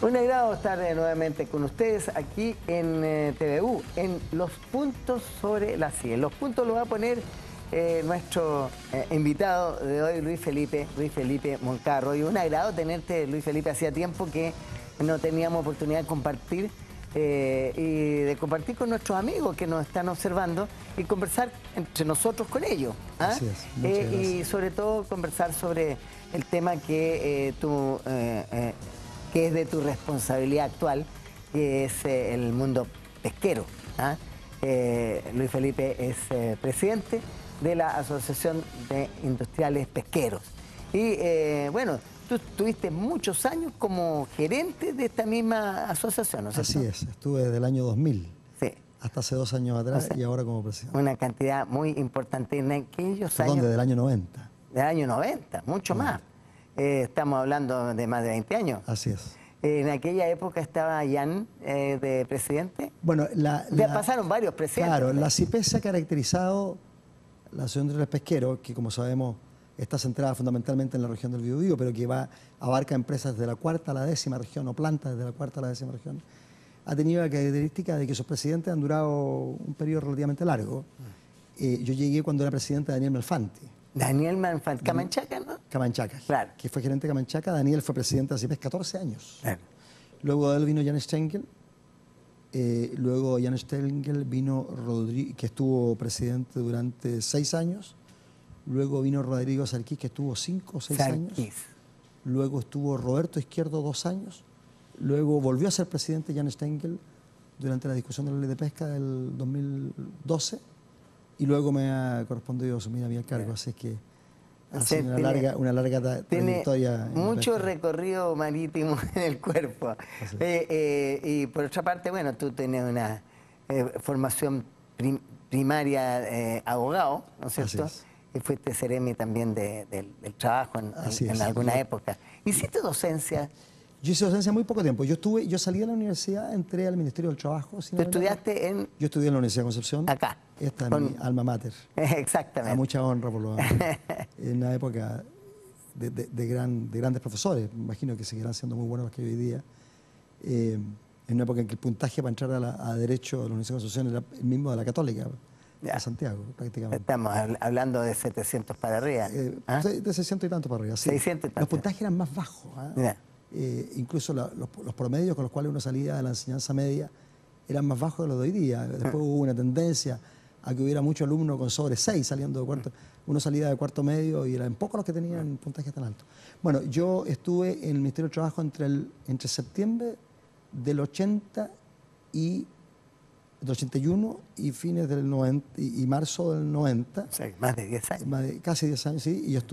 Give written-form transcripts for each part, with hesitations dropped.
Un agrado estar nuevamente con ustedes aquí en TVU, en los puntos sobre la CIE. Los puntos los va a poner nuestro invitado de hoy, Luis Felipe Moncarro. Y un agrado tenerte, Luis Felipe. Hacía tiempo que no teníamos oportunidad de compartir y de compartir con nuestros amigos que nos están observando y conversar entre nosotros con ellos. Así es, muchas gracias. Y sobre todo conversar sobre el tema que que es de tu responsabilidad actual, que es el mundo pesquero. Luis Felipe es presidente de la Asociación de Industriales Pesqueros. Y bueno, tú estuviste muchos años como gerente de esta misma asociación, ¿no es cierto? Así es, estuve desde el año 2000 Sí. hasta hace 2 años atrás, O sea, y ahora como presidente. Una cantidad muy importante en aquellos Perdón, años. desde el año 90. Del año 90, mucho más. Estamos hablando de más de 20 años. Así es. En aquella época estaba Jan de presidente. Bueno, pasaron varios presidentes. Claro, la CIPES se ha caracterizado, la Asociación de Pesqueros, que como sabemos está centrada fundamentalmente en la región del Biobío, pero que abarca empresas de la 4ª a la 10ª región, o plantas desde la 4ª a la 10ª región, ha tenido la característica de que sus presidentes han durado un periodo relativamente largo. Yo llegué cuando era presidente Daniel Malfanti. Daniel Malfanti, Camanchaca, ¿no? Camanchaca, claro, que fue gerente de Camanchaca. Daniel fue presidente de CIPES 14 años. Claro. Luego de él vino Jan Stengel. Luego Jan Stengel vino que estuvo presidente durante 6 años. Luego vino Rodrigo Sarquís, que estuvo 5 o 6 años. Luego estuvo Roberto Izquierdo 2 años. Luego volvió a ser presidente Jan Stengel durante la discusión de la ley de pesca del 2012. Y luego me ha correspondido asumir a mí el cargo, así es que ha sido una larga trayectoria. Mucho recorrido marítimo en el cuerpo. Y por otra parte, bueno, tú tienes una formación primaria abogado, ¿no es cierto? Y fuiste seremi también del trabajo en alguna época. ¿Hiciste docencia? Yo hice docencia muy poco tiempo. Yo salí de la universidad, entré al Ministerio del Trabajo. ¿Tú estudiaste en...? Yo estudié en la Universidad de Concepción. Acá. Esta es mi alma mater. Exactamente. A mucha honra, por lo menos. En una época de grandes profesores. Me imagino que seguirán siendo muy buenos los que hoy día. En una época en que el puntaje para entrar a Derecho de la Universidad de Concepción era el mismo de la Católica, de Santiago, prácticamente. Estamos hablando de 700 para arriba. De 600 y tantos para arriba, sí. 600 y tantos. Los puntajes eran más bajos. Incluso los promedios con los cuales uno salía de la enseñanza media eran más bajos que los de hoy día. Después hubo una tendencia a que hubiera muchos alumnos con sobre 6 saliendo de cuarto. Uno salía de cuarto medio y eran pocos los que tenían puntajes tan altos. Bueno, yo estuve en el Ministerio del Trabajo entre septiembre del 81 y fines del 90 y marzo del 90. O sea, más de 10 años. Casi 10 años, sí. Y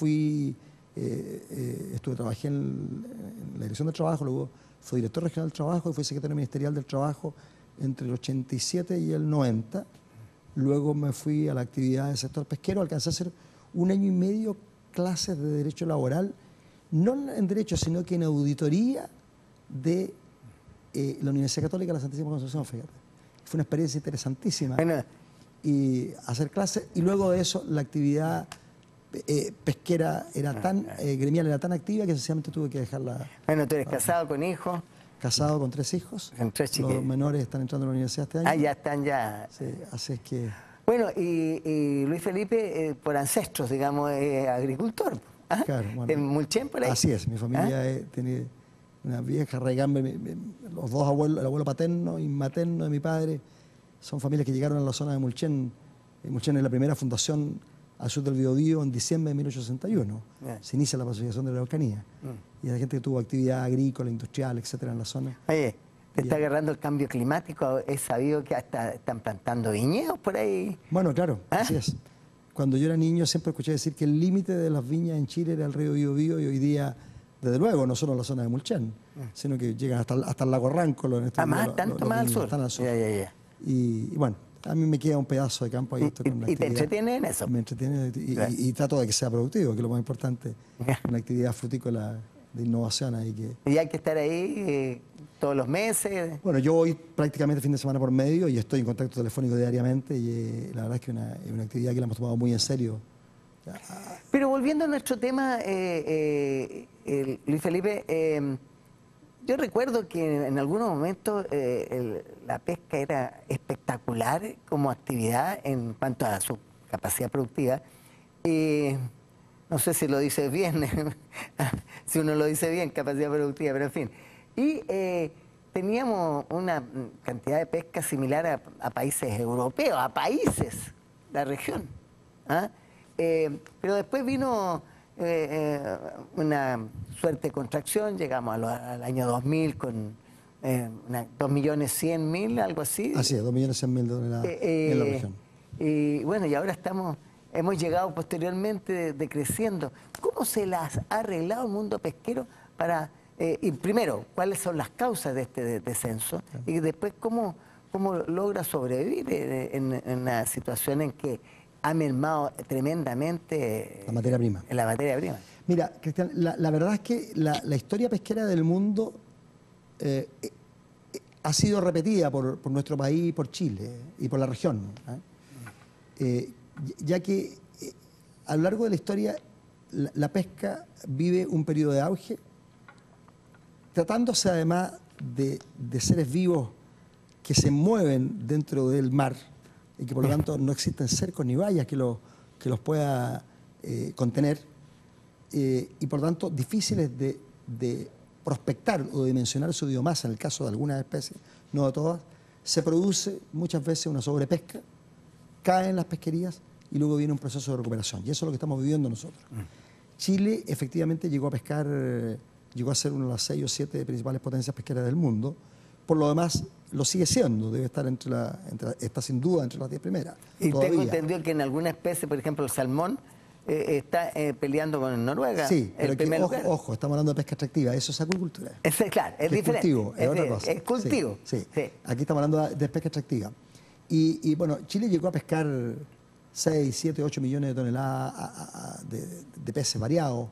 trabajé en la Dirección del Trabajo, luego fui director regional del Trabajo y fui secretario ministerial del Trabajo entre el 87 y el 90. Luego me fui a la actividad del sector pesquero, alcancé a hacer 1 año y medio clases de Derecho Laboral, no en Derecho, sino que en Auditoría de la Universidad Católica de la Santísima Concepción, fíjate. Fue una experiencia interesantísima. Bueno. Y hacer clases, y luego de eso la actividad pesquera gremial era tan activa que sencillamente tuve que dejarla. Bueno, tú eres casado con hijos. Casado con 3 hijos. Con 3 chiquillos. Los menores están entrando a la universidad este año. Ya están ya. Sí, así es que... Bueno, y Luis Felipe, por ancestros, digamos, es agricultor. Claro, bueno. En Mulchen, por ahí. Así es, mi familia tiene una vieja raigambre. Los 2 abuelos, el abuelo paterno y materno de mi padre, son familias que llegaron a la zona de Mulchen. Mulchen es la primera fundación al sur del Biobío en diciembre de 1861. Se inicia la pacificación de la Araucanía. Y hay gente que tuvo actividad agrícola, industrial, etcétera, en la zona. Oye, te está agarrando el cambio climático. He sabido que hasta están plantando viñedos por ahí. Bueno, claro, así es. Cuando yo era niño siempre escuché decir que el límite de las viñas en Chile era el río Biobío, y hoy día, desde luego, no solo en la zona de Mulchen, sino que llegan hasta el lago Ráncolo. Tanto más al sur. Están al sur. Ya. Y bueno, a mí me queda un pedazo de campo ahí. ¿Y te entretiene en eso? Me entretiene y trato de que sea productivo, que es lo más importante, una actividad frutícola de innovación ahí. ¿Y hay que estar ahí todos los meses? Bueno, yo voy prácticamente fin de semana por medio y estoy en contacto telefónico diariamente, y la verdad es que es una actividad que la hemos tomado muy en serio. Pero volviendo a nuestro tema, Luis Felipe, Yo recuerdo que en algunos momentos la pesca era espectacular como actividad en cuanto a su capacidad productiva. Y no sé si lo dice bien, si uno lo dice bien, capacidad productiva, pero en fin. Y teníamos una cantidad de pesca similar a países europeos, a países, la región. ¿Ah? Pero después vino una suerte de contracción, llegamos al año 2000 con 2.100.000, algo así. Así es, 2.100.000 toneladas en la región. Y bueno, y ahora hemos llegado posteriormente decreciendo. ¿Cómo se las ha arreglado el mundo pesquero para, y primero, cuáles son las causas de este descenso? Y después, ¿cómo logra sobrevivir en una situación en que ha mermado tremendamente la materia prima? La materia prima. Mira, Cristian, la verdad es que la historia pesquera del mundo ha sido repetida por nuestro país, por Chile y por la región. Ya que a lo largo de la historia la pesca vive un periodo de auge, tratándose además de seres vivos que se mueven dentro del mar y que por lo tanto no existen cercos ni vallas que los pueda contener, y por lo tanto difíciles de prospectar o dimensionar su biomasa en el caso de algunas especies, no de todas. Se produce muchas veces una sobrepesca, caen las pesquerías y luego viene un proceso de recuperación. Y eso es lo que estamos viviendo nosotros. Chile efectivamente llegó a pescar, llegó a ser una de las 6 o 7 principales potencias pesqueras del mundo. Por lo demás, lo sigue siendo, debe estar está sin duda entre las 10 primeras. Y todavía. tengo entendido que en alguna especie, por ejemplo el salmón, está peleando con Noruega. Sí, pero ojo, estamos hablando de pesca extractiva, eso es acuicultura. Claro, es diferente. Cultivo, es otra cosa. Es cultivo. Sí. Aquí estamos hablando de pesca extractiva. Y bueno, Chile llegó a pescar 6, 7, 8 millones de toneladas de peces variados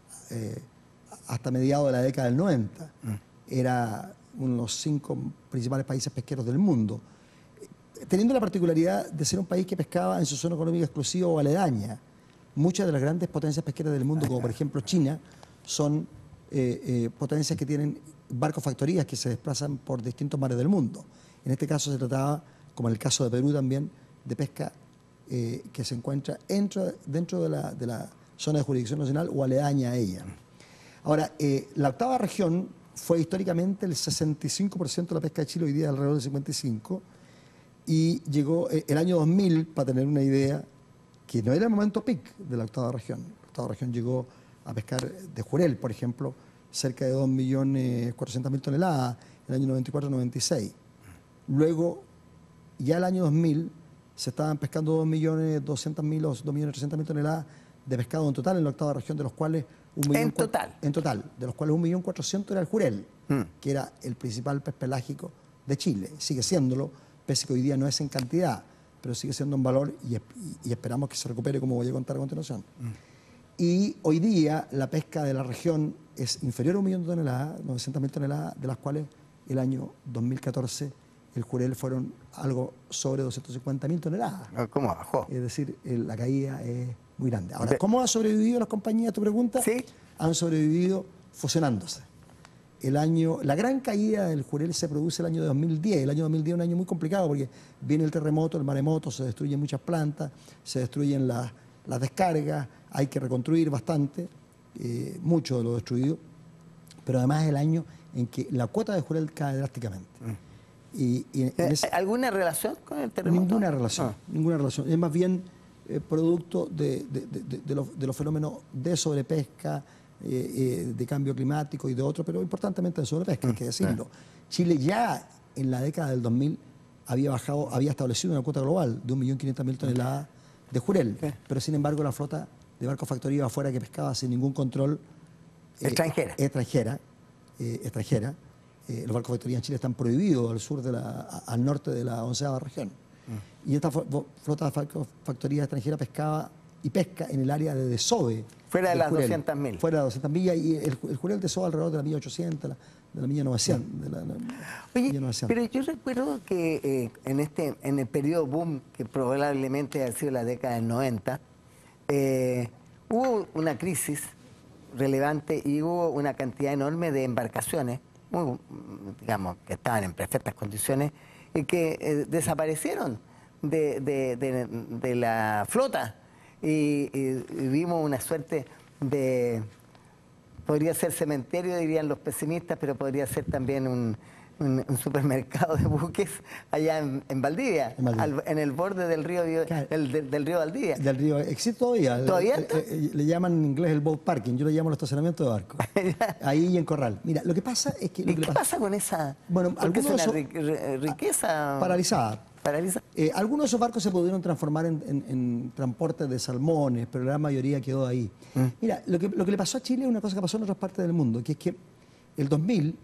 hasta mediados de la década del 90. Era uno de los 5 principales países pesqueros del mundo, teniendo la particularidad de ser un país que pescaba en su zona económica exclusiva o aledaña. Muchas de las grandes potencias pesqueras del mundo, como por ejemplo China, son potencias que tienen barcos factorías que se desplazan por distintos mares del mundo. En este caso se trataba, como en el caso de Perú también, de pesca que se encuentra dentro de la zona de jurisdicción nacional o aledaña a ella. Ahora, la octava región fue históricamente el 65% de la pesca de Chile, hoy día alrededor del 55%, y llegó el año 2000, para tener una idea, que no era el momento peak de la octava región. La octava región llegó a pescar de jurel, por ejemplo, cerca de 2.400.000 toneladas en el año 94-96. Luego, ya el año 2000, se estaban pescando 2.200.000 o 2.300.000 toneladas de pescado en total en la octava región, de los cuales En total, de los cuales 1.400.000 era el jurel, que era el principal pez pelágico de Chile. Sigue siéndolo, pese que hoy día no es en cantidad, pero sigue siendo un valor y esperamos que se recupere, como voy a contar a continuación. Y hoy día la pesca de la región es inferior a 1 millón de toneladas, 900.000 toneladas, de las cuales el año 2014 el jurel fueron algo sobre 250.000 toneladas. ¿Cómo bajó? Es decir, la caída es muy grande. Ahora, ¿cómo han sobrevivido las compañías? Tu pregunta. Sí. Han sobrevivido fusionándose. La gran caída del jurel se produce el año 2010. El año 2010 es un año muy complicado porque viene el terremoto, el maremoto, se destruyen muchas plantas, se destruyen las descargas, hay que reconstruir bastante, mucho de lo destruido, pero además es el año en que la cuota de jurel cae drásticamente. ¿Alguna relación con el terremoto? Ninguna relación, ninguna relación. Es más bien producto de los fenómenos de sobrepesca, de cambio climático y de otros, pero importantemente de sobrepesca, hay que decirlo. Chile ya en la década del 2000 había establecido una cuota global de 1.500.000 toneladas de jurel, pero sin embargo la flota de barcos factorías afuera que pescaba sin ningún control extranjera. Los barcos factorías en Chile están prohibidos al norte de la 11ª región. Y esta flota de factorías extranjeras pescaba y pesca en el área de desove. Fuera de las 200.000. Fuera de las 200 millas, y el jurel desova alrededor de la milla 800, de la milla 900. Oye, pero yo recuerdo que en el periodo boom, que probablemente ha sido la década del 90, hubo una crisis relevante y hubo una cantidad enorme de embarcaciones digamos, que estaban en perfectas condiciones y que desaparecieron de la flota y vimos una suerte de, podría ser cementerio, dirían los pesimistas, pero podría ser también un supermercado de buques allá en Valdivia, en el borde del río, claro, del río Valdivia. Del río, existe todavía. ¿Todavía está? Le llaman en inglés el boat parking, yo le llamo el estacionamiento de barcos. Ahí en Corral. Mira, lo que pasa es que... ¿Y qué pasa con esa? Bueno, porque es algunos una riqueza paralizada. Paralizada. Algunos de esos barcos se pudieron transformar en transporte de salmones, pero la gran mayoría quedó ahí. Mira, lo que le pasó a Chile es una cosa que pasó en otras partes del mundo, que es que el 2000,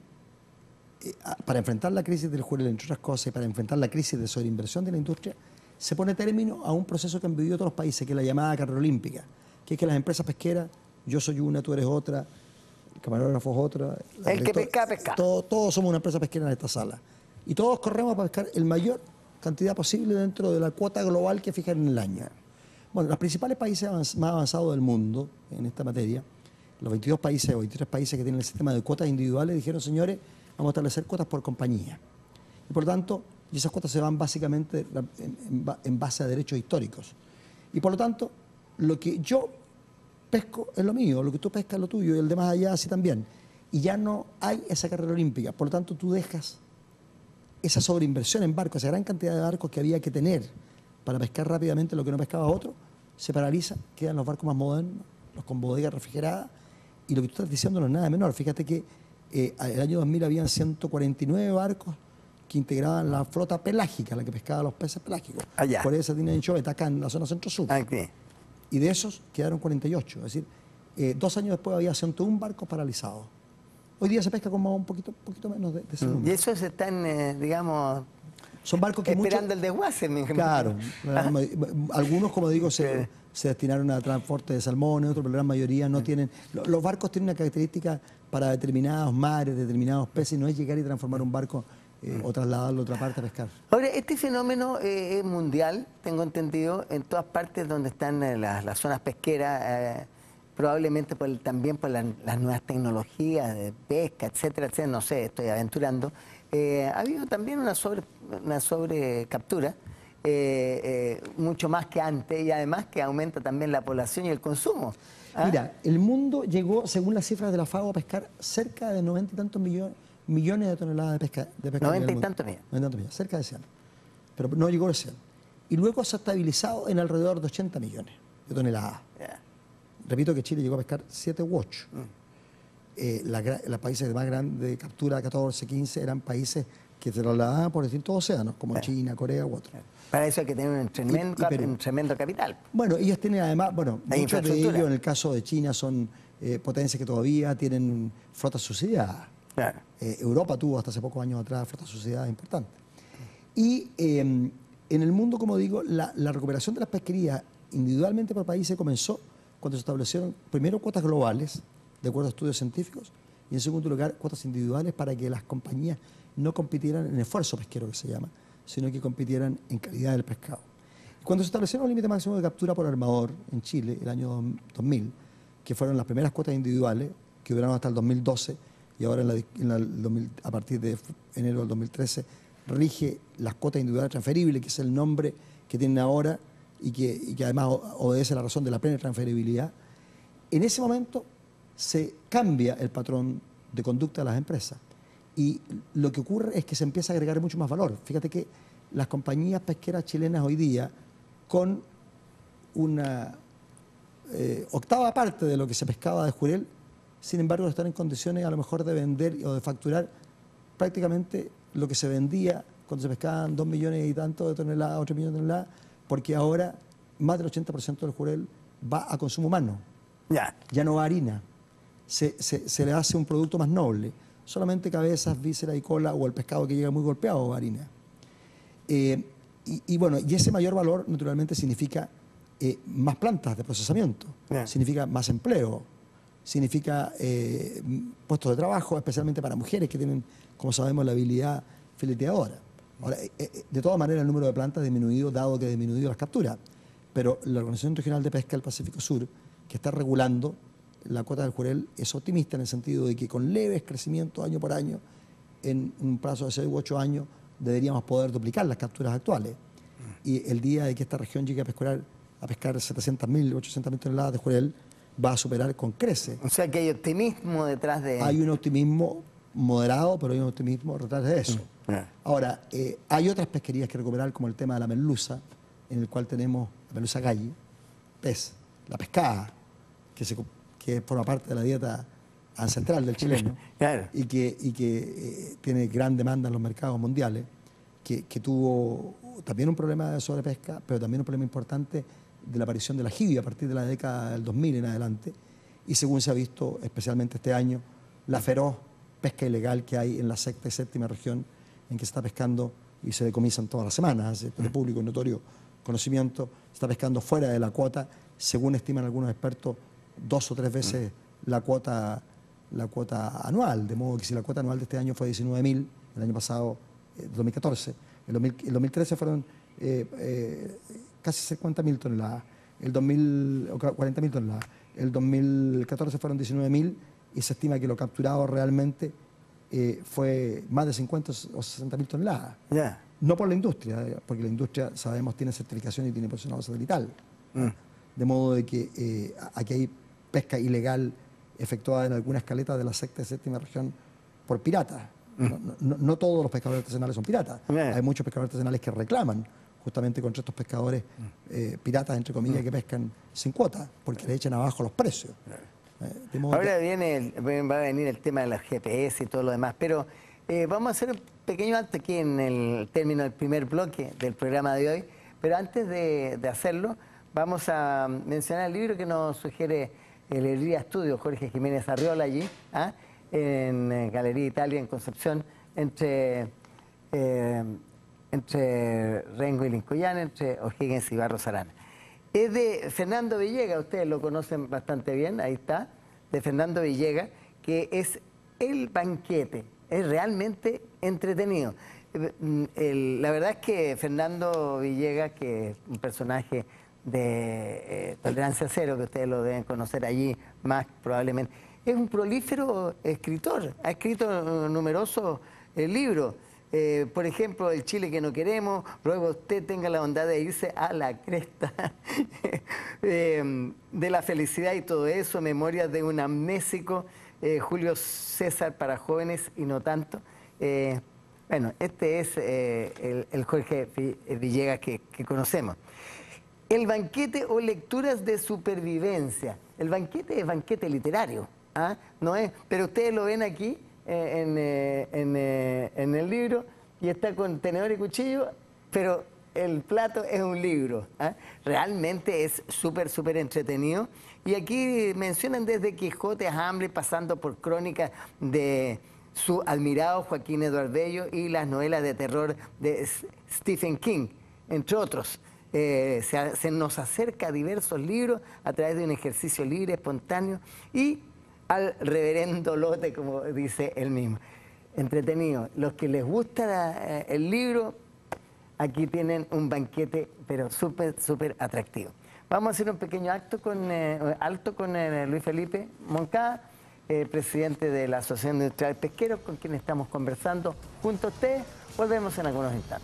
para enfrentar la crisis del jurel, entre otras cosas, y para enfrentar la crisis de sobreinversión de la industria, se pone término a un proceso que han vivido todos los países, que es la llamada carrera olímpica, que es que las empresas pesqueras, yo soy una, tú eres otra, el camarógrafo es otra. El que pesca, pesca. Todos somos una empresa pesquera en esta sala. Y todos corremos para pescar el mayor cantidad posible dentro de la cuota global que fijan en el año. Bueno, los principales países más avanzados del mundo en esta materia, los 22 países o 23 países que tienen el sistema de cuotas individuales, dijeron, señores, vamos a establecer cuotas por compañía. Y por lo tanto, esas cuotas se van básicamente en base a derechos históricos. Y por lo tanto, lo que yo pesco es lo mío, lo que tú pescas es lo tuyo, y el demás allá así también. Y ya no hay esa carrera olímpica. Por lo tanto, tú dejas esa sobreinversión en barcos, esa gran cantidad de barcos que había que tener para pescar rápidamente lo que no pescaba otro, se paraliza, quedan los barcos más modernos, los con bodegas refrigeradas, y lo que tú estás diciendo no es nada menor. Fíjate que el año 2000 habían 149 barcos que integraban la flota pelágica, la que pescaba los peces pelágicos. Allá. Por esa tiene Anchoveta, acá en la zona centro-sur. Aquí. Y de esos quedaron 48. Es decir, 2 años después había 101 barcos paralizados. Hoy día se pesca como un poquito menos de ese número. Y esos están, digamos, son barcos que esperando el desguace. Claro. Algunos, como digo, se destinaron a transporte de salmones, otros, pero la gran mayoría no tienen... Los barcos tienen una característica para determinados mares, determinados peces, no es llegar y transformar un barco o trasladarlo a otra parte a pescar. Ahora, este fenómeno es mundial, tengo entendido, en todas partes donde están las zonas pesqueras, probablemente también por las nuevas tecnologías de pesca, etcétera, etcétera, no sé, estoy aventurando. Ha habido también una sobrecaptura, mucho más que antes, y además que aumenta también la población y el consumo. Mira, el mundo llegó, según las cifras de la FAO, a pescar cerca de 90 y tantos millones de toneladas de pesca. 90 y tantos millones. 90 y tantos millones, cerca de 100. Pero no llegó a 100. Y luego se ha estabilizado en alrededor de 80 millones de toneladas. Yeah. Repito que Chile llegó a pescar 7 u 8. Los países más grandes de captura, 14, 15, eran países que se trasladaban por distintos océanos, como China, Corea u otros. Para eso hay que tener un tremendo capital. Bueno, ellos tienen además, muchos de ellos, en el caso de China, son potencias que todavía tienen flotas subsidiadas. Claro. Europa tuvo hasta hace pocos años atrás flotas subsidiadas importantes. Y en el mundo, como digo, la recuperación de las pesquerías individualmente por países comenzó cuando se establecieron primero cuotas globales, de acuerdo a estudios científicos, y en segundo lugar cuotas individuales para que las compañías no compitieran en esfuerzo pesquero, que se llama, sino que compitieran en calidad del pescado. Cuando se establecieron un límite máximo de captura por armador en Chile, el año 2000, que fueron las primeras cuotas individuales, que duraron hasta el 2012, y ahora a partir de enero del 2013, rige las cuotas individuales transferibles, que es el nombre que tienen ahora y que además obedece a la razón de la plena transferibilidad. En ese momento se cambia el patrón de conducta de las empresas y lo que ocurre es que se empieza a agregar mucho más valor. Fíjate que las compañías pesqueras chilenas hoy día, con una octava parte de lo que se pescaba de jurel, sin embargo están en condiciones a lo mejor de vender o de facturar prácticamente lo que se vendía cuando se pescaban 2 millones y tanto de toneladas o 3 millones de toneladas, porque ahora más del 80% del jurel va a consumo humano. Ya no va a harina. Se le hace un producto más noble. Solamente cabezas, vísceras y cola o el pescado que llega muy golpeado va a harina. Y ese mayor valor naturalmente significa más plantas de procesamiento, significa más empleo, significa puestos de trabajo, especialmente para mujeres que tienen, como sabemos, la habilidad fileteadora. Ahora, de todas maneras, el número de plantas ha disminuido, dado que ha disminuido las capturas. Pero la Organización Regional de Pesca del Pacífico Sur, que está regulando la cuota del Jurel es optimista en el sentido de que con leves crecimientos año por año, en un plazo de 6 u 8 años, deberíamos poder duplicar las capturas actuales. Y el día de que esta región llegue a pescar 700.000, 800.000 toneladas de Jurel, va a superar con crece. O sea que hay optimismo detrás de... Hay un optimismo moderado, pero hay un optimismo detrás de eso. Ahora, hay otras pesquerías que recuperar, como el tema de la merluza, en el cual tenemos la merluza galli, pez, la pescada, que forma parte de la dieta ancestral del chileno, Claro. y que tiene gran demanda en los mercados mundiales, que tuvo también un problema de sobrepesca, pero también un problema importante de la aparición de la jibia a partir de la década del 2000 en adelante, y según se ha visto, especialmente este año, la feroz pesca ilegal que hay en la sexta y séptima región, en que se está pescando y se decomisan todas las semanas, es de público y notorio conocimiento, se está pescando fuera de la cuota, según estiman algunos expertos, 2 o 3 veces la cuota anual, de modo que si la cuota anual de este año fue 19.000, el año pasado, 2014, el 2013 fueron casi 50.000 toneladas, el 40.000 toneladas, el 2014 fueron 19.000 y se estima que lo capturado realmente fue más de 50 o 60.000 toneladas. Yeah. No por la industria, porque la industria, sabemos, tiene certificación y tiene posicionado satelital. De modo de que aquí hay pesca ilegal efectuada en algunas caletas de la sexta y séptima región por piratas. No todos los pescadores artesanales son piratas. Hay muchos pescadores artesanales que reclaman justamente contra estos pescadores piratas, entre comillas, que pescan sin cuota, porque le echan abajo los precios. Ahora va a venir el tema de los GPS y todo lo demás, pero vamos a hacer un pequeño alto aquí en el término del primer bloque del programa de hoy, pero antes de hacerlo, vamos a mencionar el libro que nos sugiere el Herrería Estudio, Jorge Jiménez Arriola, allí, en Galería Italia, en Concepción, entre Rengo y Lincoyán, entre O'Higgins y Barros Arana. Es de Fernando Villegas, ustedes lo conocen bastante bien, ahí está, de Fernando Villegas, que es El Banquete. Es realmente entretenido. La verdad es que Fernando Villegas, que es un personaje de Tolerancia Cero, que ustedes lo deben conocer allí más probablemente, es un prolífero escritor, ha escrito numerosos libros. Por ejemplo, El Chile que no queremos, luego usted tenga la bondad de irse a la cresta, de la felicidad y todo eso, Memorias de un amnésico, Julio César para jóvenes y no tanto. Bueno, este es el Jorge Villegas que conocemos. El Banquete o Lecturas de Supervivencia. El banquete es banquete literario, no es, pero ustedes lo ven aquí en el libro y está con tenedor y cuchillo, pero el plato es un libro. Realmente es súper entretenido. Y aquí mencionan desde Quijote a Hamlet, pasando por crónicas de su admirado Joaquín Eduardo Bello y las novelas de terror de Stephen King, entre otros. Se nos acerca a diversos libros a través de un ejercicio libre, espontáneo y al reverendo lote, como dice él mismo. Entretenido. Los que les gusta el libro, aquí tienen un banquete, pero súper atractivo. Vamos a hacer un pequeño alto con Luis Felipe Moncada, presidente de la Asociación de Industriales Pesqueros, con quien estamos conversando junto a ustedes. Volvemos en algunos instantes.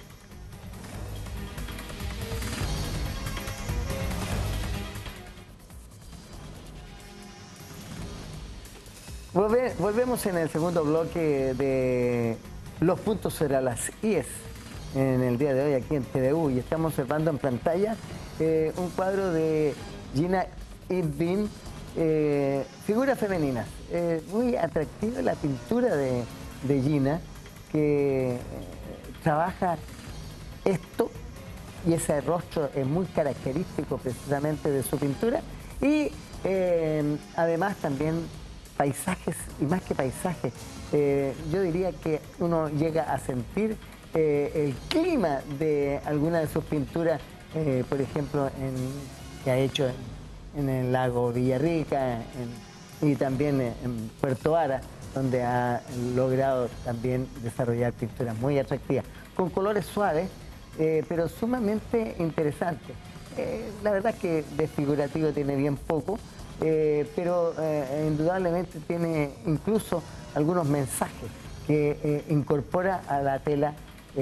Volvemos en el segundo bloque de los puntos sobre las IES en el día de hoy aquí en TVU, y estamos observando en pantalla un cuadro de Gina Ibn, figuras femeninas. Muy atractiva la pintura de Gina, que trabaja esto, y ese rostro es muy característico precisamente de su pintura, y además también paisajes, y más que paisajes, yo diría que uno llega a sentir el clima de alguna de sus pinturas, por ejemplo, que ha hecho en el lago Villarrica y también en Puerto Ara, donde ha logrado también desarrollar pinturas muy atractivas, con colores suaves, pero sumamente interesantes. La verdad es que de figurativo tiene bien poco, pero indudablemente tiene incluso algunos mensajes que incorpora a la tela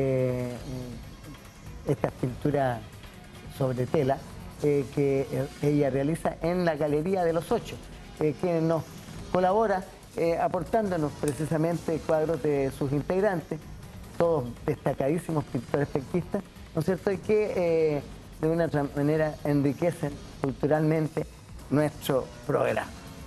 esta pintura sobre tela que ella realiza en la Galería de los Ocho, que nos colabora aportándonos precisamente cuadros de sus integrantes, todos destacadísimos pintores pesquistas, ¿no es cierto? Y que de una otra manera enriquecen culturalmente nuestro programa.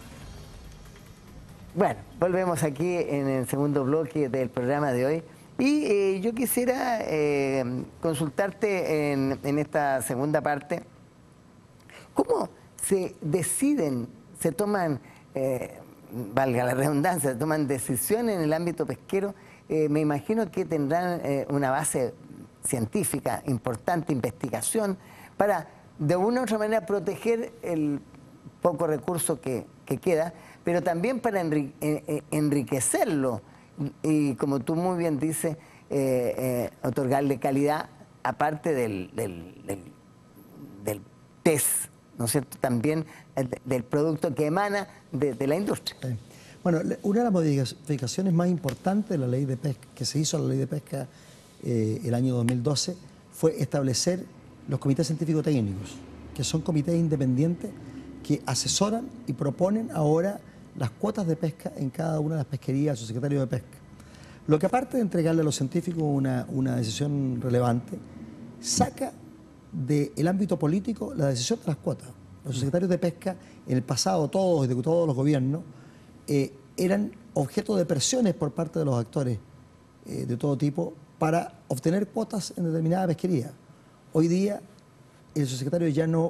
Bueno, volvemos aquí en el segundo bloque del programa de hoy y yo quisiera consultarte en esta segunda parte, ¿cómo se deciden, se toman, valga la redundancia, se toman decisiones en el ámbito pesquero? Me imagino que tendrán una base científica importante, investigación, para de una u otra manera proteger el poco recurso que queda, pero también para enriquecerlo y, como tú muy bien dices, otorgarle calidad aparte del pez, ¿no es cierto? También del producto que emana de la industria. Sí. Bueno, una de las modificaciones más importantes de la ley de pesca, que se hizo a la ley de pesca el año 2012, fue establecer los comités científicos técnicos, que son comités independientes que asesoran y proponen ahora las cuotas de pesca en cada una de las pesquerías a su secretario de pesca. Lo que, aparte de entregarle a los científicos una decisión relevante, saca del ámbito político la decisión de las cuotas. Los secretarios de pesca, en el pasado, todos los gobiernos, eran objeto de presiones por parte de los actores de todo tipo para obtener cuotas en determinada pesquería. Hoy día, el subsecretario ya no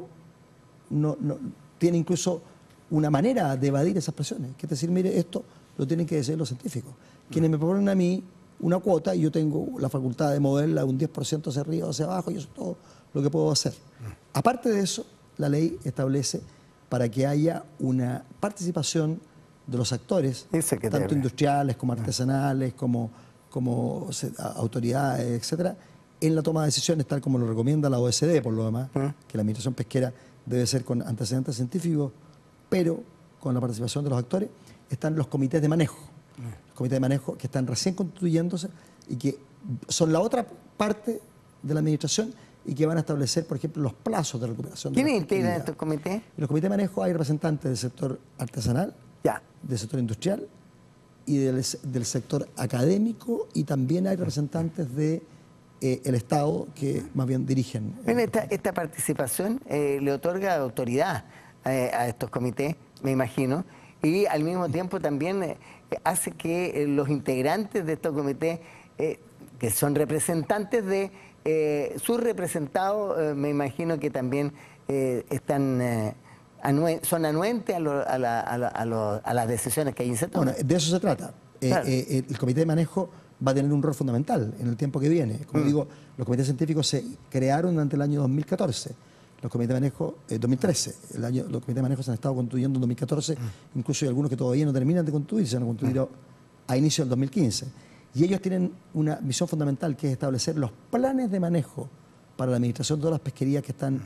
tiene incluso una manera de evadir esas presiones, que es decir, mire, esto lo tienen que decir los científicos. Quienes me proponen a mí una cuota y yo tengo la facultad de moverla un 10% hacia arriba o hacia abajo, y eso es todo lo que puedo hacer. Aparte de eso, la ley establece para que haya una participación de los actores, tanto industriales como artesanales, como autoridades, etcétera, en la toma de decisiones, tal como lo recomienda la OECD, por lo demás, que la administración pesquera debe ser con antecedentes científicos, pero con la participación de los actores. Están los comités de manejo, los comités de manejo que están recién constituyéndose y que son la otra parte de la administración y que van a establecer, por ejemplo, los plazos de recuperación. ¿Quiénes integran estos comités? En los comités de manejo hay representantes del sector artesanal, del sector industrial y del sector académico, y también hay representantes del Estado que más bien dirigen. Esta participación le otorga autoridad a estos comités, me imagino, y al mismo tiempo también hace que los integrantes de estos comités, que son representantes de sus representados, me imagino que también son anuentes a las decisiones que allí se toman. Bueno, de eso se trata. Claro. El comité de manejo va a tener un rol fundamental en el tiempo que viene. Como digo, los comités científicos se crearon durante el año 2014. Los comités de manejo, 2013, los comités de manejo se han estado constituyendo en 2014, incluso hay algunos que todavía no terminan de constituirse, se han constituido a inicio del 2015. Y ellos tienen una misión fundamental, que es establecer los planes de manejo para la administración de todas las pesquerías que están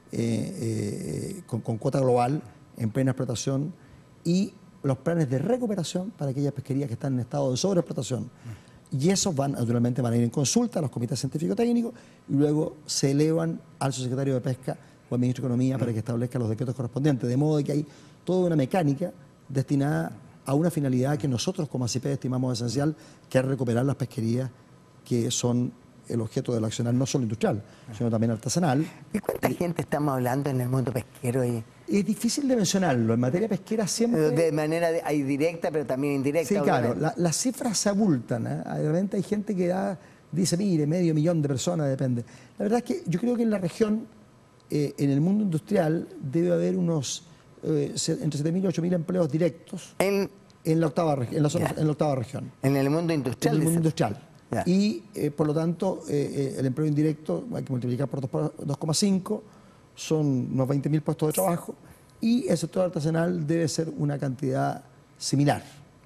con cuota global, en plena explotación, y los planes de recuperación para aquellas pesquerías que están en estado de sobreexplotación. Y esos naturalmente van a ir en consulta a los comités científicos técnicos y luego se elevan al subsecretario de Pesca o al ministro de Economía para que establezca los decretos correspondientes. De modo de que hay toda una mecánica destinada a una finalidad que nosotros como ACIPED estimamos esencial, que es recuperar las pesquerías que son el objeto del accionar no solo industrial, sino también artesanal. ¿Y cuánta gente estamos hablando en el mundo pesquero? Es difícil de mencionarlo. En materia pesquera siempre... De manera hay directa, pero también indirecta. Sí, claro. Las cifras se abultan. Realmente hay gente que dice, mire, 500.000 de personas, depende. La verdad es que yo creo que en la región, en el mundo industrial, debe haber unos entre 7.000 y 8.000 empleos directos en la octava región. En el mundo industrial. En el mundo industrial. Y por lo tanto, el empleo indirecto hay que multiplicar por 2,5, son unos 20.000 puestos de trabajo, y el sector artesanal debe ser una cantidad similar.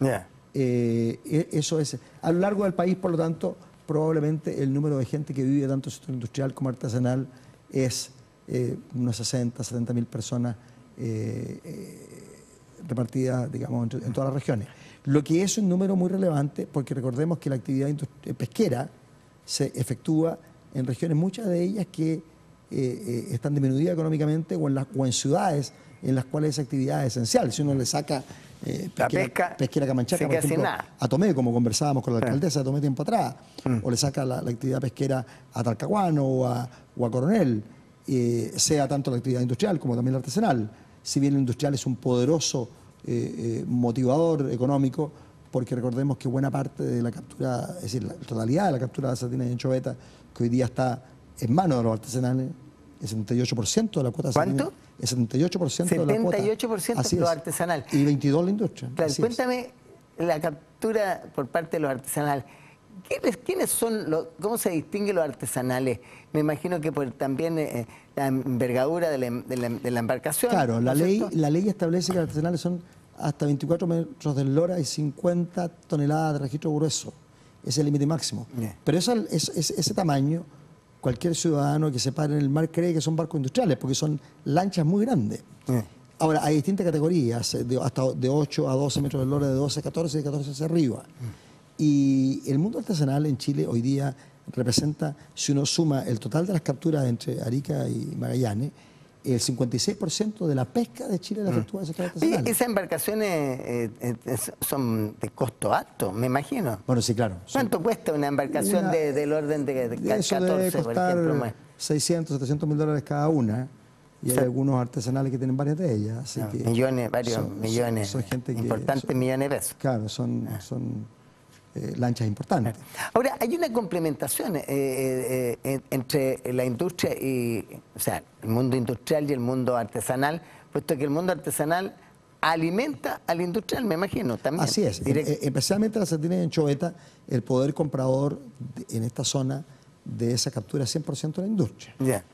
Eso es. A lo largo del país, por lo tanto, probablemente el número de gente que vive tanto en el sector industrial como artesanal es unos 60.000, 70.000 personas repartidas, digamos, en todas las regiones. Lo que es un número muy relevante, porque recordemos que la actividad pesquera se efectúa en regiones, muchas de ellas que están disminuidas económicamente o en ciudades en las cuales esa actividad es esencial. Si uno le saca pesquera Camanchaca, por ejemplo, a Tomé, como conversábamos con la alcaldesa de Tomé tiempo atrás, o le saca la actividad pesquera a Talcahuano o a Coronel, sea tanto la actividad industrial como también la artesanal. Si bien el industrial es un poderoso motivador económico, porque recordemos que buena parte de la captura, es decir, la totalidad de la captura de sardinas y anchoveta, que hoy día está en manos de los artesanales, el 78% de la cuota de sardinas. ¿Cuánto? El 78% de la cuota. 78% lo artesanal. Y 22% la industria. Claro, cuéntame la captura por parte de los artesanales. ¿Quiénes son cómo se distinguen los artesanales? Me imagino que por también la envergadura de la embarcación. Claro, la ley establece que los artesanales son hasta 24 metros de eslora y 50 toneladas de registro grueso. Ese es el límite máximo. Pero ese tamaño, cualquier ciudadano que se pare en el mar cree que son barcos industriales, porque son lanchas muy grandes. Ahora, hay distintas categorías, hasta de 8 a 12 metros de eslora, de 12 a 14 y de 14 hacia arriba. Y el mundo artesanal en Chile hoy día representa, si uno suma el total de las capturas entre Arica y Magallanes, el 56% de la pesca de Chile la efectúa el sector artesanal. Esas embarcaciones son de costo alto, me imagino. Bueno, sí, claro. ¿Cuánto cuesta una embarcación del orden de 14, debe costar, por ejemplo? 600, 700 mil dólares cada una. Y hay algunos artesanales que tienen varias de ellas. Así que varios millones, son gente que, importantes millones de pesos. Claro, son lanchas importantes. Ahora, hay una complementación entre la industria o sea, el mundo industrial y el mundo artesanal, puesto que el mundo artesanal alimenta al industrial, me imagino, también. Así es, especialmente la sardina y anchoveta, el poder comprador en esta zona de esa captura es 100% la industria.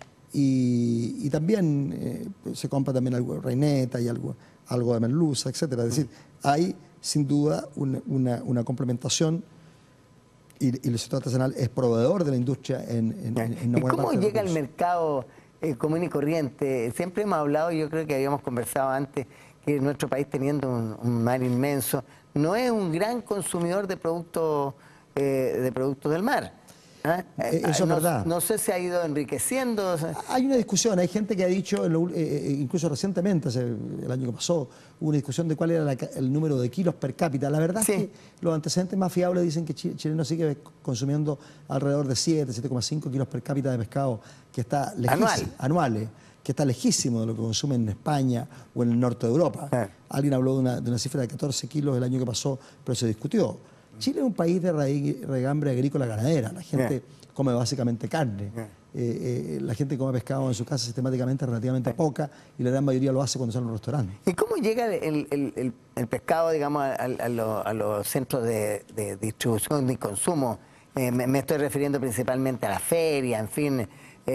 Y también se compra también algo de reineta y algo de merluza, etcétera. Es decir, hay sin duda una complementación y el sector artesanal es proveedor de la industria en ¿Y cómo llega al mercado común y corriente? Siempre hemos hablado, yo creo que habíamos conversado antes, que nuestro país, teniendo un mar inmenso, no es un gran consumidor de productos del mar. Eso es verdad. No sé si ha ido enriqueciendo. Hay una discusión, hay gente que ha dicho, incluso recientemente, el año que pasó, hubo una discusión de cuál era el número de kilos per cápita. La verdad es que los antecedentes más fiables dicen que Chile sigue consumiendo alrededor de 7,5 kilos per cápita de pescado, que está lejísimo, anuales, que está lejísimo de lo que consumen en España o en el norte de Europa. Alguien habló de una cifra de 14 kilos el año que pasó, pero se discutió. Chile es un país de regambre agrícola ganadera. La gente come básicamente carne. La gente come pescado en su casa sistemáticamente, relativamente poca, y la gran mayoría lo hace cuando sale a un restaurante. ¿Y cómo llega el pescado, digamos, a los centros de distribución y consumo? Me estoy refiriendo principalmente a la feria, en fin.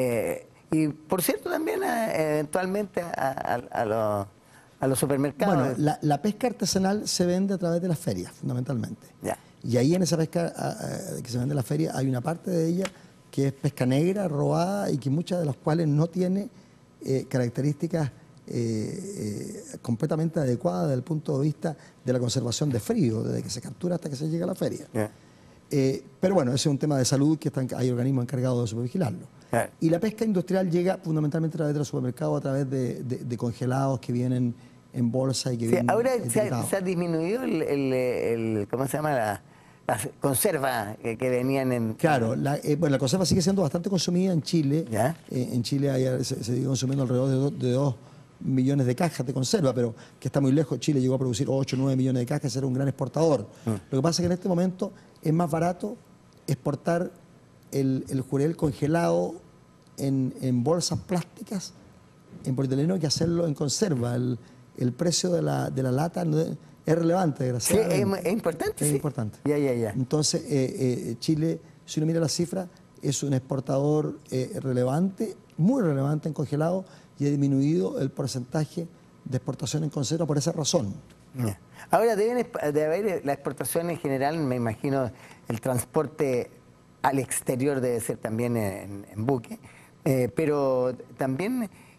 Y por cierto, también eventualmente a los supermercados. Bueno, la pesca artesanal se vende a través de las ferias, fundamentalmente. Y ahí en esa pesca que se vende en la feria hay una parte de ella que es pesca negra, robada, y que muchas de las cuales no tiene características completamente adecuadas desde el punto de vista de la conservación de frío, desde que se captura hasta que se llega a la feria. Pero bueno, ese es un tema de salud que hay organismos encargados de supervigilarlo. Y la pesca industrial llega fundamentalmente a través de los supermercados, a través de congelados que vienen en bolsa y que vienen ahora etiquetados. se ha disminuido ¿cómo se llama? Las conservas que venían en... Claro, bueno, la conserva sigue siendo bastante consumida en Chile. En Chile se sigue consumiendo alrededor de 2 millones de cajas de conserva, pero que está muy lejos. Chile llegó a producir 8 o 9 millones de cajas, era un gran exportador. Lo que pasa es que en este momento es más barato exportar el jurel congelado en bolsas plásticas, en poliétileno, que hacerlo en conserva. El precio de la lata es relevante, desgraciadamente. Sí, es importante. Es importante. Ya. Entonces, Chile, si uno mira las cifras, es un exportador relevante, muy relevante en congelado, y ha disminuido el porcentaje de exportación en conserva por esa razón. Ahora, debe haber la exportación en general, me imagino, el transporte al exterior debe ser también en buque, pero también